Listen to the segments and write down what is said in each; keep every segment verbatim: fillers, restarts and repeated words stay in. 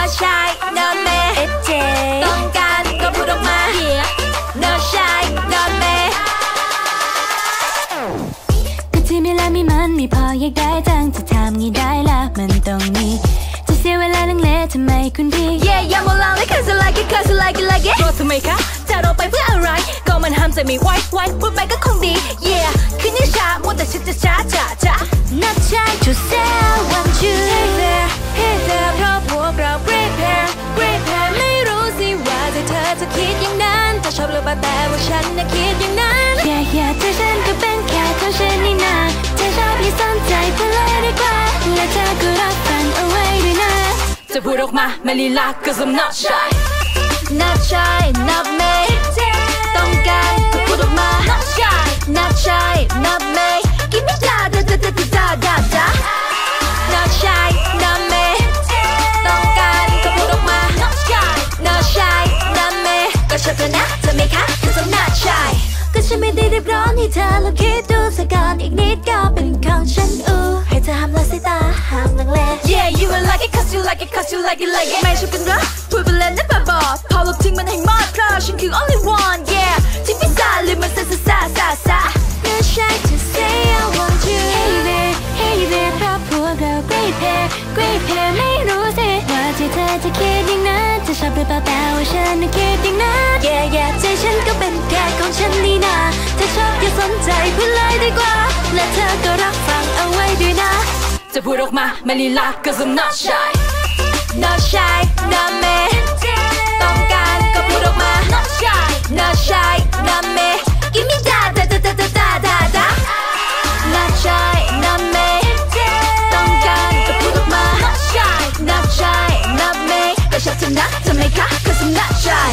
shy not me เอเจต้องการก็พูดออกมา no shy not me ก็ที่มีและมีมันมีพออยากได้จังจะทำงี้ได้ละมันต้องมีจะเสียเวลาลังเลทำไมคุณดี yeah อย่ามาลองเลย cause I like it cause I like it like it รถทำไมคะจะเราไปเพื่ออะไรก็มันห้ามใจไม่ไหวไหวพูดไปก็คงดี yeah คืนนี้ช้ามัวแต่ฉันจะช้าช้าช้า not shy to say I want you hey there hey there เพราะพวกเรา prepare prepare ไม่รู้สิว่าใจเธอจะคิดอย่างนั้นจะชอบหรือเปล่าแต่ว่าฉันน่ะคิดอย่างนั้น yeah yeah ใจฉันก็เป็นแค่ของฉันนี่นาเธอชอบอย่าสนใจเพื่อเลยดีกว่าและเธอก็รับฟังเอาไว้ด้วยนะจะพูดออกมาไม่ลีลา cause I'm not shy not shy not me ต้องการก็พูดออกมา not shy not shy not me give me da da da da da da da not shy not me ต้องการก็พูดออกมา not shy not shy not me ก็ชอบเธอนะเธอไหมคะ cause I'm not shy ก็ฉันไม่ได้รีบร้อนให้เธอลองคิดดูสักก่อนอีกนิดก็เป็นของฉันอู้ให้เธอห้ามละสายตาห้ามลังเล yeah you will like it cause you like it cause you like it like it ไม่ใช่เป็นรักพูดไปเล่นนะบ้าบอพอลบทิ้งมันให้หมดเพราะฉันคือ only one yeah ที่พิซาลืมมันซาซาซาซาซา not shy to say I want you hey there hey there เพราะพวกเรา great pair great pair ไม่รู้สิว่าที่เธอจะคิดอย่างนั้นจะชอบหรือเปล่าแต่ว่าฉันน่ะคิดอย่างนั้น yeah yeah ใจฉันก็เป็นแค่ของฉันนี่นาถ้าชอบอย่าสนใจพูดเลยดีกว่าและเธอก็รับฟังเอาไว้ด้วยนะจะพูดออกมาไม่ลีลา cause I'm not shy not shy not me ต้องการก็พูดออกมา not shy not shy not me give me da da da da da da da da not shy not me ต้องการก็พูดออกมา not shy not shy not me ก็ชอบเธอนะเธอไหมคะ cause I'm not shy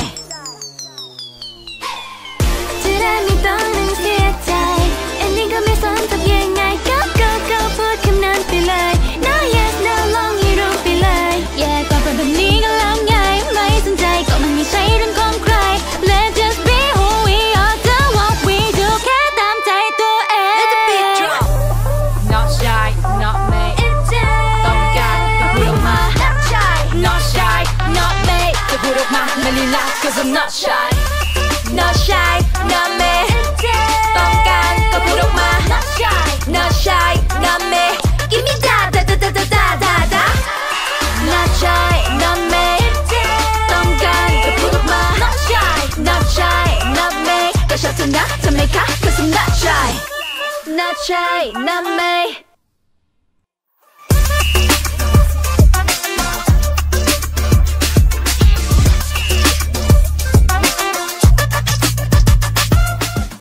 จะได้ไม่ต้องนั่งเสียใจอันนี้ก็ไม่สนทำยังไงก็ก็ก็พูดคำนั้นไปเลย no yes no ลองให้รู้ไปเลยแย่กว่าเป็นแบบนี้ก็แล้วไงไม่สนใจก็มันไม่ใช่เรื่องของใคร Let's just be who we are do what we do แค่ตามใจตัวเอง Let the beat drop not shy not me ต้องการก็พูดออกมา not shy not shy not me จะพูดออกมาไม่ลีลา cause I'm not shy not shy not me ต้องการก็พูดออกมา not shy not shy not me give me da da da da da da da da not shy not me ต้องการก็พูดออกมา not shy not shy not me ก็ชอบเธอนะเธอไหมคะ cause I'm not shy not shy not me